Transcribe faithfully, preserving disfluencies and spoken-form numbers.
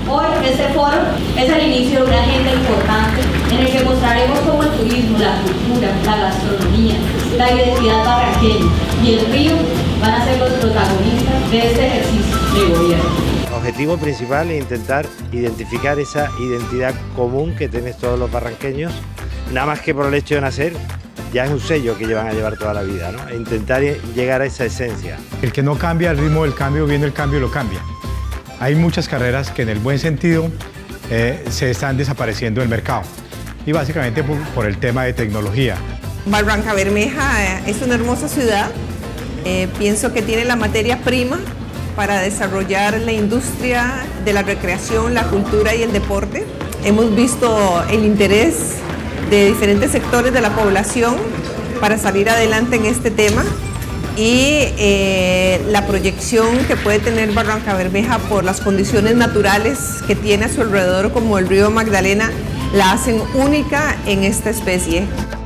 Hoy este foro es el inicio de una agenda importante en el que mostraremos cómo el turismo, la cultura, la gastronomía, la identidad barranqueña y el río van a ser los protagonistas de este ejercicio de gobierno. El objetivo principal es intentar identificar esa identidad común que tienen todos los barranqueños, nada más que por el hecho de nacer, ya es un sello que llevan a llevar toda la vida, ¿no? E intentar llegar a esa esencia. El que no cambia el ritmo del cambio, viene el cambio y lo cambia. Hay muchas carreras que en el buen sentido eh, se están desapareciendo del mercado y básicamente por, por el tema de tecnología. Barrancabermeja es una hermosa ciudad, eh, pienso que tiene la materia prima para desarrollar la industria de la recreación, la cultura y el deporte. Hemos visto el interés de diferentes sectores de la población para salir adelante en este tema y eh, la proyección que puede tener Barrancabermeja por las condiciones naturales que tiene a su alrededor, como el río Magdalena, la hacen única en esta especie.